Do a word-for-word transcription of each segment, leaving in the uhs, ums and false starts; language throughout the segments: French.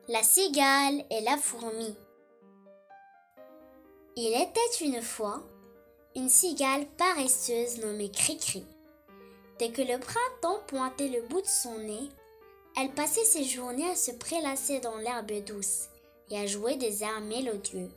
La cigale et la fourmi. Il était une fois une cigale paresseuse nommée Cri-Cri. Dès que le printemps pointait le bout de son nez, elle passait ses journées à se prélasser dans l'herbe douce et à jouer des airs mélodieux.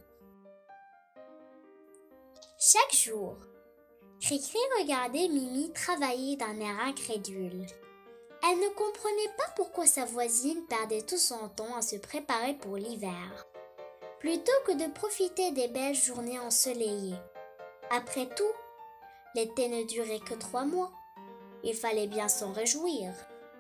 Chaque jour, Cri-Cri regardait Mimi travailler d'un air incrédule. Elle ne comprenait pas pourquoi sa voisine perdait tout son temps à se préparer pour l'hiver, plutôt que de profiter des belles journées ensoleillées. Après tout, l'été ne durait que trois mois. Il fallait bien s'en réjouir.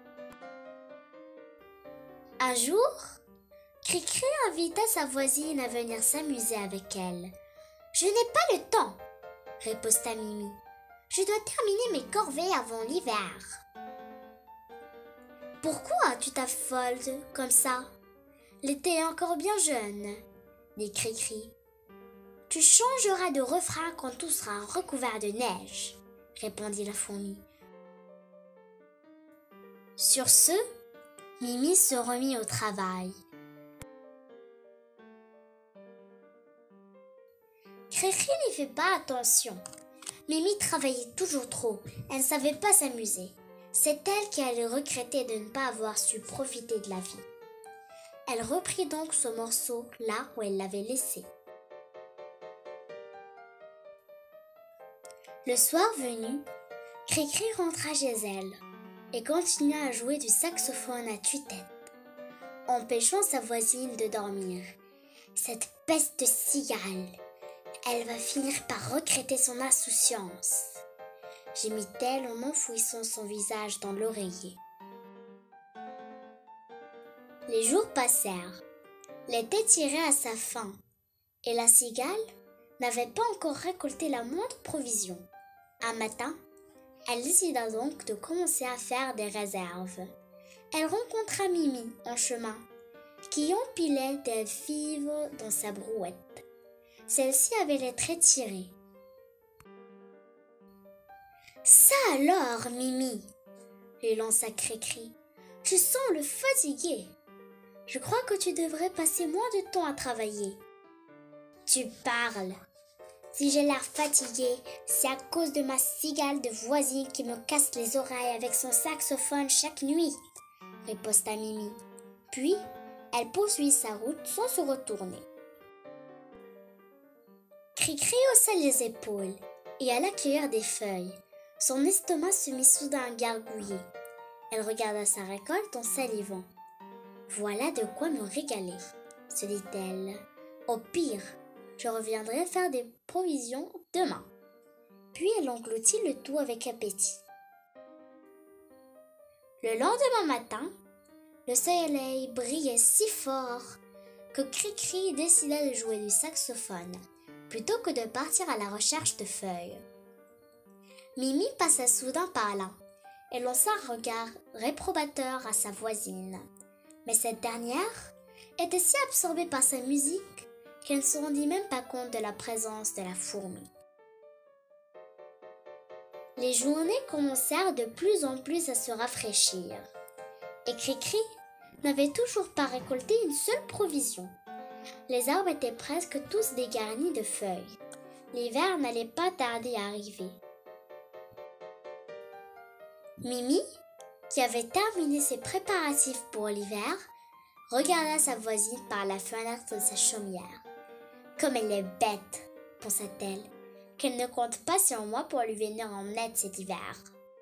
Un jour, Cri-Cri invita sa voisine à venir s'amuser avec elle. « Je n'ai pas le temps !» riposta Mimi. « Je dois terminer mes corvées avant l'hiver. »« Pourquoi tu t'affoles comme ça? L'été est encore bien jeune, » dit Cri-Cri. « Tu changeras de refrain quand tout sera recouvert de neige, » répondit la fourmi. Sur ce, Mimi se remit au travail. Cri-Cri n'y fait pas attention. Mimi travaillait toujours trop, elle ne savait pas s'amuser. C'est elle qui allait regretter de ne pas avoir su profiter de la vie. Elle reprit donc ce morceau là où elle l'avait laissé. Le soir venu, Cri-Cri rentra chez elle et continua à jouer du saxophone à tue-tête, empêchant sa voisine de dormir. Cette peste cigale, elle va finir par regretter son insouciance, gémit-elle en enfouissant son visage dans l'oreiller. Les jours passèrent, l'été tirait à sa fin, et la cigale n'avait pas encore récolté la moindre provision. Un matin, elle décida donc de commencer à faire des réserves. Elle rencontra Mimi en chemin, qui empilait des fibres dans sa brouette. Celle-ci avait les traits tirés. « Ça alors, Mimi !» lui lança Cri-Cri. « Je semble fatiguée. Je crois que tu devrais passer moins de temps à travailler. »« Tu parles. Si j'ai l'air fatiguée, c'est à cause de ma cigale de voisine qui me casse les oreilles avec son saxophone chaque nuit, » riposta Mimi. Puis, elle poursuivit sa route sans se retourner. Cri-Cri haussa les épaules et alla cueillir des feuilles. Son estomac se mit soudain à gargouiller. Elle regarda sa récolte en salivant. « Voilà de quoi me régaler, » se dit-elle. « Au pire, je reviendrai faire des provisions demain. » Puis elle engloutit le tout avec appétit. Le lendemain matin, le soleil brillait si fort que Cri-Cri décida de jouer du saxophone plutôt que de partir à la recherche de feuilles. Mimi passa soudain par là et lança un regard réprobateur à sa voisine. Mais cette dernière était si absorbée par sa musique qu'elle ne se rendit même pas compte de la présence de la fourmi. Les journées commencèrent de plus en plus à se rafraîchir, et Cri-Cri n'avait toujours pas récolté une seule provision. Les arbres étaient presque tous dégarnis de feuilles. L'hiver n'allait pas tarder à arriver. Mimi, qui avait terminé ses préparatifs pour l'hiver, regarda sa voisine par la fenêtre de sa chaumière. « Comme elle est bête !» pensa-t-elle, « qu'elle ne compte pas sur moi pour lui venir en aide cet hiver. »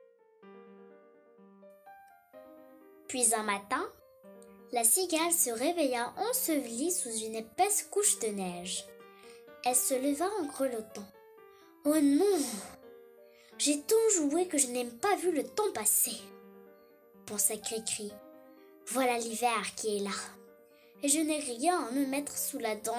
Puis un matin, la cigale se réveilla ensevelie sous une épaisse couche de neige. Elle se leva en grelottant. « Oh non! J'ai tant joué que je n'ai pas vu le temps passer !» pensa Cri-Cri. « Voilà l'hiver qui est là, et je n'ai rien à me mettre sous la dent. »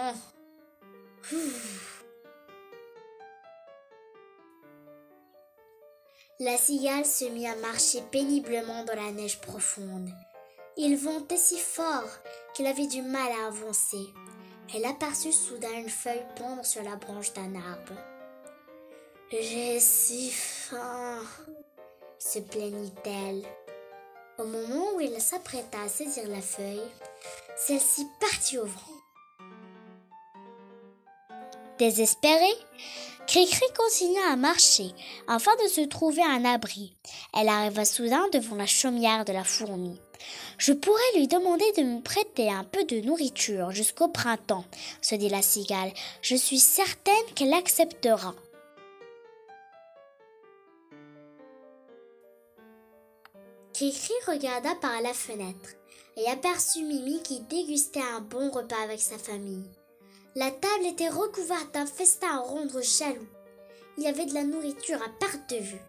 La cigale se mit à marcher péniblement dans la neige profonde. Il ventait si fort qu'elle avait du mal à avancer. Elle aperçut soudain une feuille pendre sur la branche d'un arbre. « J'ai si faim !» se plaignit-elle. Au moment où elle s'apprêta à saisir la feuille, Celle-ci partit au vent. Désespérée, Cricri continua à marcher afin de se trouver un abri. Elle arriva soudain devant la chaumière de la fourmi. « Je pourrais lui demander de me prêter un peu de nourriture jusqu'au printemps, » se dit la cigale. « Je suis certaine qu'elle acceptera. » Cricri regarda par la fenêtre et aperçut Mimi qui dégustait un bon repas avec sa famille. La table était recouverte d'un festin à rendre jaloux. Il y avait de la nourriture à perte de vue.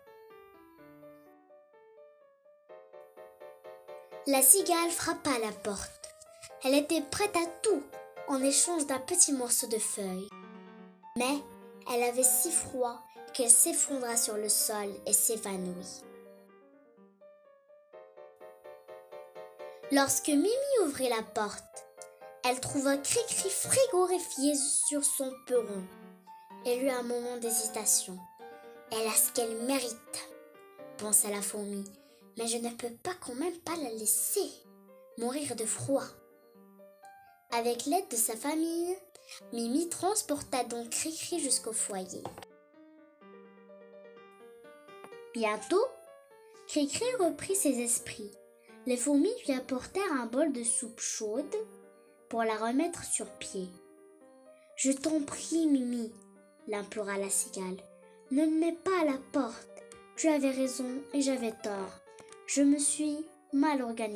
La cigale frappa à la porte. Elle était prête à tout en échange d'un petit morceau de feuille. Mais elle avait si froid qu'elle s'effondra sur le sol et s'évanouit. Lorsque Mimi ouvrit la porte, elle trouva Cricri frigorifié sur son perron. Elle eut un moment d'hésitation. « Elle a ce qu'elle mérite, » pensa la fourmi, « mais je ne peux pas quand même pas la laisser mourir de froid. » Avec l'aide de sa famille, Mimi transporta donc Cricri jusqu'au foyer. Bientôt, Cricri reprit ses esprits. Les fourmis lui apportèrent un bol de soupe chaude pour la remettre sur pied. « Je t'en prie, Mimi, » l'implora la cigale. « Ne me mets pas à la porte. Tu avais raison et j'avais tort. Je me suis mal organisée. »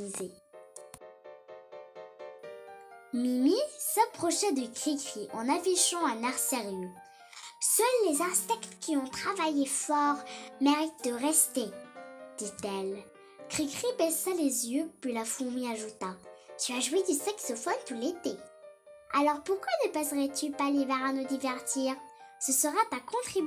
Mimi s'approcha de Cricri en affichant un air sérieux. « Seuls les insectes qui ont travaillé fort méritent de rester, » dit-elle. Cricri baissa les yeux, puis la fourmi ajouta. « Tu as joué du saxophone tout l'été. Alors pourquoi ne passerais-tu pas l'hiver à nous divertir? Ce sera ta contribution. »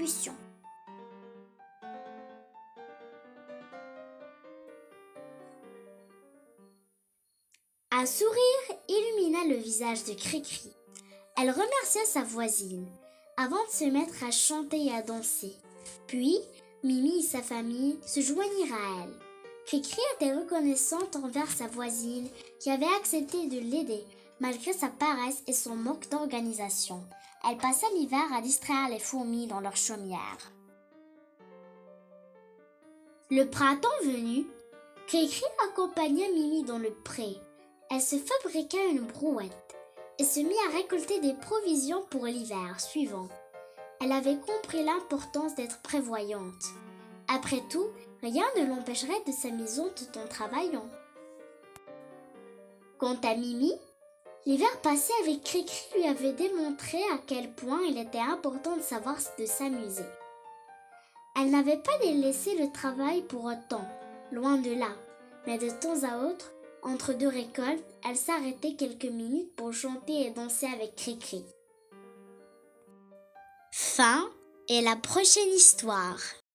Un sourire illumina le visage de Cricri. Elle remercia sa voisine avant de se mettre à chanter et à danser. Puis, Mimi et sa famille se joignirent à elle. Cricri était reconnaissante envers sa voisine qui avait accepté de l'aider malgré sa paresse et son manque d'organisation. Elle passa l'hiver à distraire les fourmis dans leur chaumière. Le printemps venu, Cricri accompagna Mimi dans le pré. Elle se fabriqua une brouette et se mit à récolter des provisions pour l'hiver suivant. Elle avait compris l'importance d'être prévoyante. Après tout, rien ne l'empêcherait de s'amuser tout en travaillant. Quant à Mimi, l'hiver passé avec Cricri lui avait démontré à quel point il était important de savoir de s'amuser. Elle n'avait pas délaissé le travail pour autant, loin de là, mais de temps à autre, entre deux récoltes, elle s'arrêtait quelques minutes pour chanter et danser avec Cricri. Fin et la prochaine histoire.